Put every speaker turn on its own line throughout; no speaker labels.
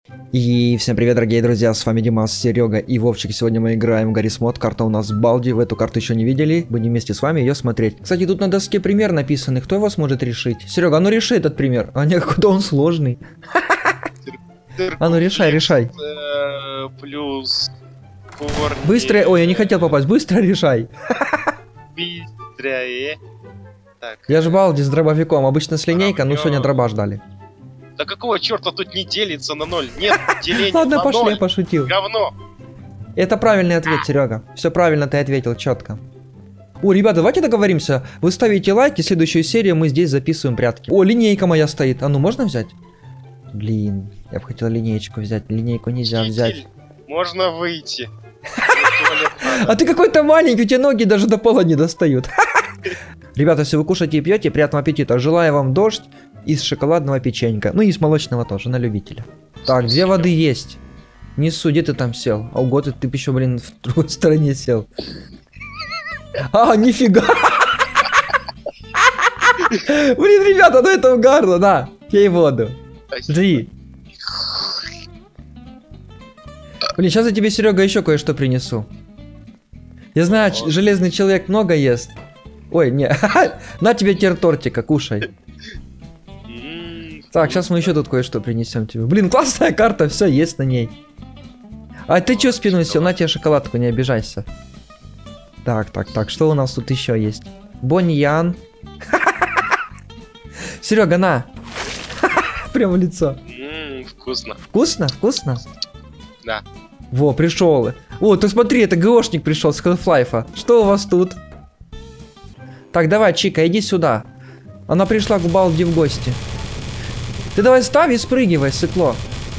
И всем привет, дорогие друзья, с вами Димас, Серега и Вовчик. Сегодня мы играем в Гаррис Мод, карта у нас Балди, в эту карту еще не видели, будем вместе с вами ее смотреть. Кстати, тут на доске пример написанный, кто его сможет решить? Серега, а ну реши этот пример, а не какой-то он сложный. А ну решай.
Плюс...
Быстро, ой, я не хотел попасть, быстро решай.
Быстрее. Так.
Я же Балди с дробовиком, обычно с линейкой, но сегодня дроба ждали.
Да какого черта тут не делится на 0? Нет деления.
Ладно,
на
пошли,
0.
я пошутил.
Говно.
Это правильный ответ, Серега. Все правильно ты ответил, четко. О, ребята, давайте договоримся. Вы ставите лайки, следующую серию мы здесь записываем прятки. О, линейка моя стоит. А ну можно взять? Блин, я бы хотел линеечку взять. Линейку нельзя взять.
Можно выйти.
А ты какой-то маленький, у тебя ноги даже до пола не достают. Ребята, если вы кушаете и пьете, приятного аппетита. Желаю вам дождь из шоколадного печенька. Ну и с молочного тоже, на любителя. Так, 2 воды есть. Несу, где ты там сел? А угод, ты еще, блин, в другой стороне сел. А, нифига. Блин, ребята, ну это угарно, на. Пей воду. Жри. Блин, сейчас я тебе, Серега, еще кое-что принесу. Я знаю, железный человек много ест. Ой, не. На тебе теперь тортика, кушай. Так, сейчас мы еще тут кое-что принесем тебе. Блин, классная карта, все есть на ней. А ты че спину сел? На тебе шоколадку, не обижайся. Так, что у нас тут еще есть? Боньян. Серега, на. Прямо в лицо.
Вкусно.
Вкусно?
Да.
Во, пришел. О, ты смотри, это ГОшник пришел с Half-Life. Что у вас тут? Так, давай, Чика, иди сюда. Она пришла к Балди в гости. Ты давай ставь и спрыгивай, сыкло.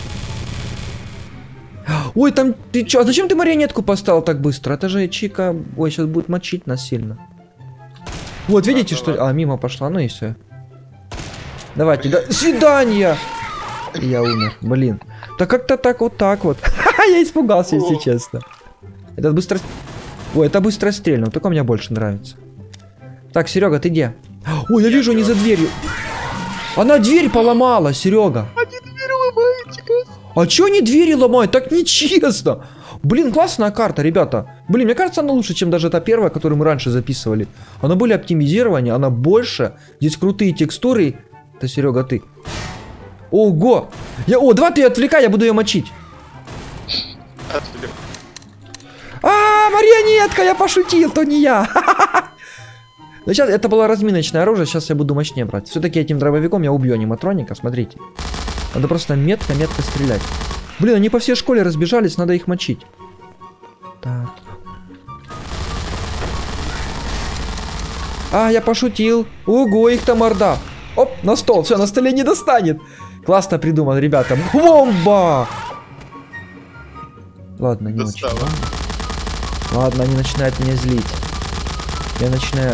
Ой, там ты чё? А зачем ты марионетку поставил так быстро? Это же Чика. Ой, сейчас будет мочить нас сильно. Вот, видите, что... А, мимо пошла, ну и все. Давайте, до свидания! Я умер, блин. Да как-то так, вот так вот. Я испугался, если честно. Этот быстро... Ой, это быстрострельно, только мне больше нравится. Так, Серега, ты где? Ой, я вижу, они за дверью. Она дверь поломала, Серега.
Они дверь ломают, типа.
А чё они двери ломают? Так нечестно. Блин, классная карта, ребята. Блин, мне кажется, она лучше, чем даже та первая, которую мы раньше записывали. Она более оптимизирована, она больше. Здесь крутые текстуры. Это, Серега, ты. Ого! О, давай ты отвлекай, я буду ее мочить.
Отвлек.
А, марионетка, я пошутил, то не я. Но сейчас это было разминочное оружие, сейчас я буду мощнее брать. Все-таки этим дробовиком я убью аниматроника, смотрите. Надо просто метко стрелять. Блин, они по всей школе разбежались, надо их мочить. Так. А, я пошутил. Ого, их там орда. Оп, на стол, все, на столе не достанет. Классно придумал, ребята. Бомба! Ладно, не очень. Ладно, они начинают меня злить. Я начинаю...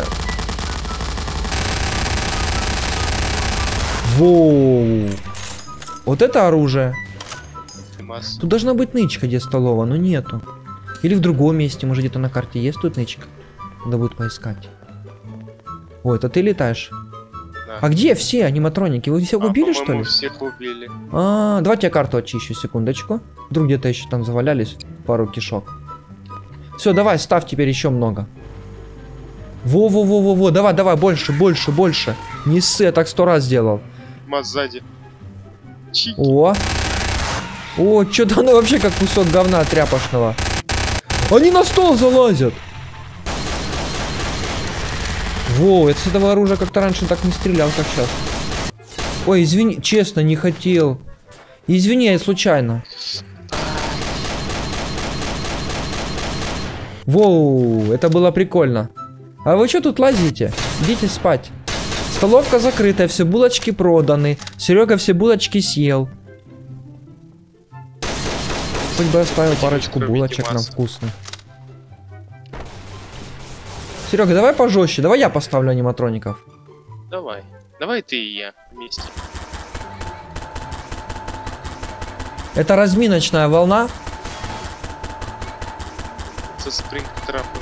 Воу! Вот это оружие. Тут должна быть нычка, где столова, но нету. Или в другом месте, может где-то на карте есть тут нычка. Надо будет поискать. О, это ты летаешь? Да. А где все аниматроники? Вы всех убили, что ли?
Всех убили.
Давайте я карту очищу, секундочку. Вдруг где-то еще там завалялись пару кишок. Все, давай, ставь теперь еще много. Во, давай, больше. Не ссы, я так 100 раз сделал.
Сзади. Чики.
О, что-то оно вообще как кусок говна тряпошного. Они на стол залазят. Во, это с этого оружия как-то раньше так не стрелял, как сейчас. Ой, извини, честно, не хотел. Извини, я случайно. Воу, это было прикольно. А вы что тут лазите? Идите спать. Столовка закрытая, все булочки проданы. Серега все булочки съел. Хоть бы оставил парочку булочек нам вкусных. Серега, давай пожестче. Давай я поставлю аниматроников.
Давай ты и я вместе.
Это разминочная волна.
Со спрингтрапом.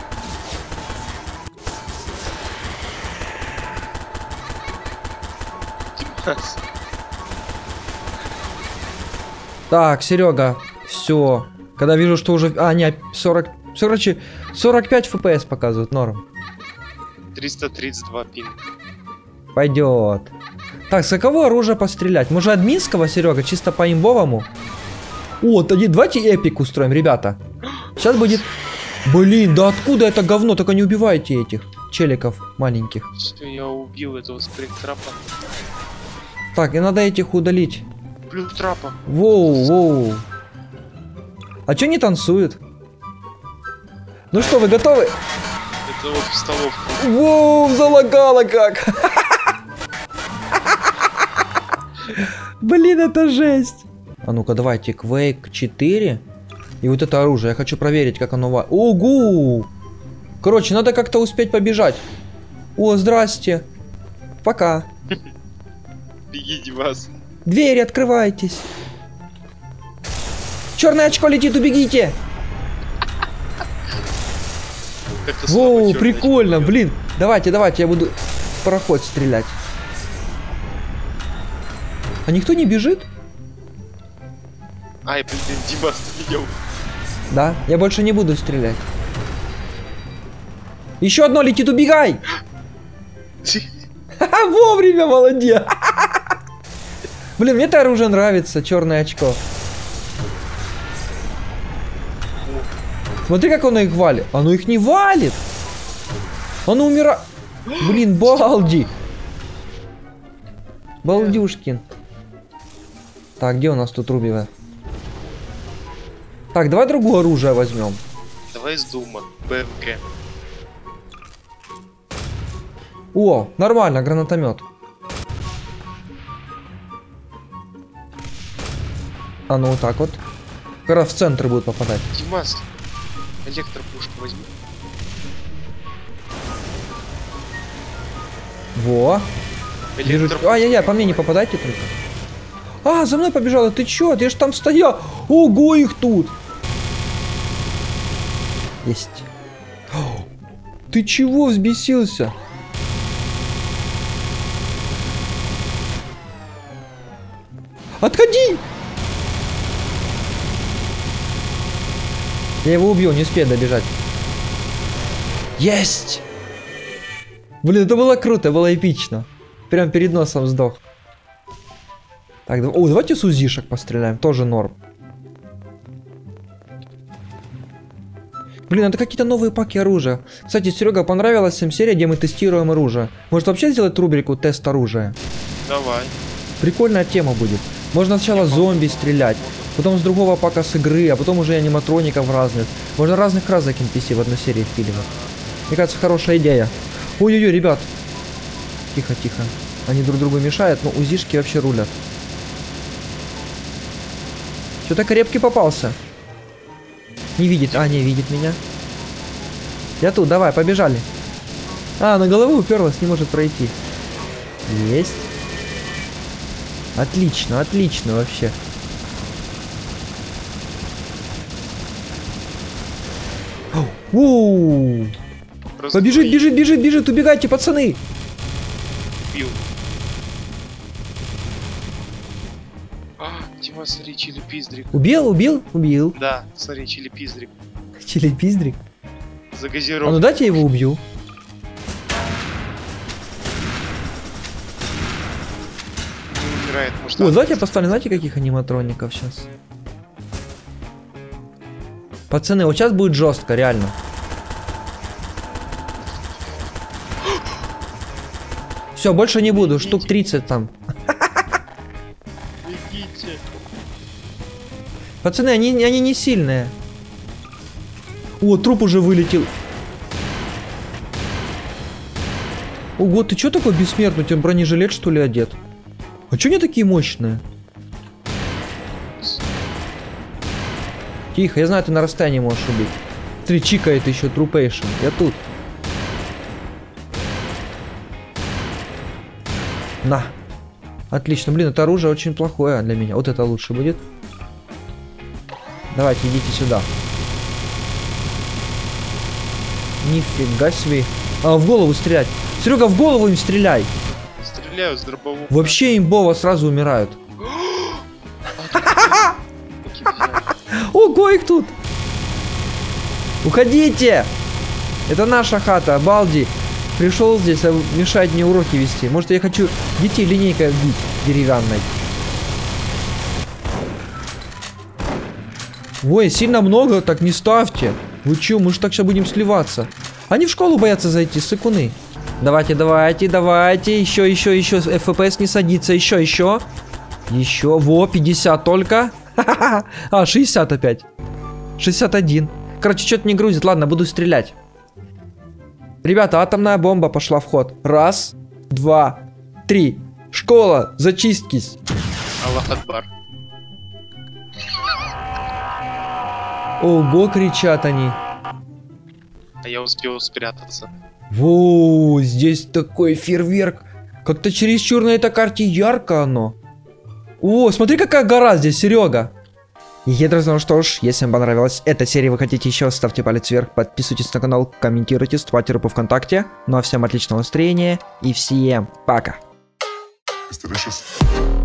Так, Серега, все. Когда вижу, что уже... А, не, 40... Короче, 45 FPS показывает, норм.
332 пин.
Пойдет. Так, с какого оружия пострелять? Может, админского, Серега, чисто по имбовому? О, давайте эпик устроим, ребята. Сейчас будет... Блин, да откуда это говно? Только не убивайте этих челиков маленьких.
Все, я убил этого спринг-трапа.
Так, и надо этих удалить.
Плюс трапа.
Воу, воу. А чё не танцует? Ну что, вы готовы?
Это вот в столовку.
Воу, залагало как. Блин, это жесть. А ну-ка, давайте, Quake 4. И вот это оружие. Я хочу проверить, как оно... Ого! Короче, надо как-то успеть побежать. О, здрасте. Пока.
Бегите вас.
Двери открывайтесь. Черное очко летит, убегите.
Как-то слабо
Воу,
чёрный
прикольно,
очко
блин. Давайте, я буду в пароход стрелять. А никто не бежит?
бьёт. Ай, блин, Димас, ты меня...
Да, я больше не буду стрелять. Еще одно летит, убегай! Ха-ха, вовремя, молодец! Блин, мне это оружие нравится, черное очко. Смотри, как оно их валит. Оно их не валит. Оно умирает. Блин, балди. Балдюшкин. Так, где у нас тут рубевая? Так, давай другое оружие возьмем.
Давай с Дума. БМГ.
О, нормально, гранатомет. А ну вот так вот. Как раз в центр будет попадать.
Димас, электропушку возьми.
Во. Вижу... Ай-яй-яй, по мне не попадайте только. А, за мной побежала, ты чё? Ты ж там стоял. Ого, их тут. Есть. О, ты чего взбесился? Отходи! Я его убью, не успею добежать. Есть! Блин, это было круто, было эпично. Прям перед носом сдох. Так, о, давайте с узишек постреляем, тоже норм. Блин, это какие-то новые паки оружия. Кстати, Серега, понравилась всем серия, где мы тестируем оружие. Может вообще сделать рубрику тест оружия?
Давай.
Прикольная тема будет. Можно сначала зомби стрелять, потом с другого пака с игры, а потом уже аниматроников разных. Можно разных красок NPC в одной серии впиливать. Мне кажется, хорошая идея. Ой-ой-ой, ребят. Тихо-тихо. Они друг другу мешают, но узишки вообще рулят. Что-то крепкий попался. Не видит. А, не видит меня. Я тут, давай, побежали. А, на голову уперлась, не может пройти. Есть. Отлично, отлично вообще. Оу! Побежит, бежит, бежит, бежит, убегайте, пацаны!
Убил. А, Дима, смотри, чили-пиздрик.
Убил, убил, убил.
Да, смотри, чили-пиздрик.
Чили-пиздрик. А
Загазирован.
ну дайте я его убью.
Не умирает, может.
О, давайте я поставлю, знаете, каких аниматроников сейчас? Пацаны, вот сейчас будет жестко, реально. Все, больше не буду, штук 30 там.
Бегите.
Пацаны, они не сильные. О, труп уже вылетел. Ого, ты чё такой бессмертный? У тебя бронежилет, что ли, одет? А чё они такие мощные? Тихо, я знаю, ты на расстоянии можешь убить. Смотри, чикает еще трупейшн. Я тут. На. Отлично. Блин, это оружие очень плохое для меня. Вот это лучше будет. Давайте, идите сюда. Нифига себе. А, в голову стрелять. Серега, в голову им стреляй.
Стреляю с дробового.
Вообще имбово сразу умирают. Ого, их тут! Уходите! Это наша хата, Балди. Пришел здесь, а мешает мне уроки вести. Может, я хочу детей линейкой бить деревянной. Ой, сильно много, так не ставьте. Вы чё, мы же так сейчас будем сливаться. Они в школу боятся зайти, сыкуны. Давайте, давайте, давайте. Еще, FPS не садится. Еще. Еще. Во, 50 только. А, 60 опять. 61. Короче, что-то не грузит. Ладно, буду стрелять. Ребята, атомная бомба пошла в ход. Раз, два, три. Школа, зачисткись.
Аллах Акбар.
Ого, кричат они.
А я успел спрятаться.
Воу, здесь такой фейерверк. Как-то чересчур на этой карте ярко оно. О, смотри, какая гора здесь, Серега. И, друзья, ну что ж, если вам понравилась эта серия, вы хотите еще, ставьте палец вверх, подписывайтесь на канал, комментируйте, ставьте группу ВКонтакте. Ну а всем отличного настроения и всем пока.
It's delicious.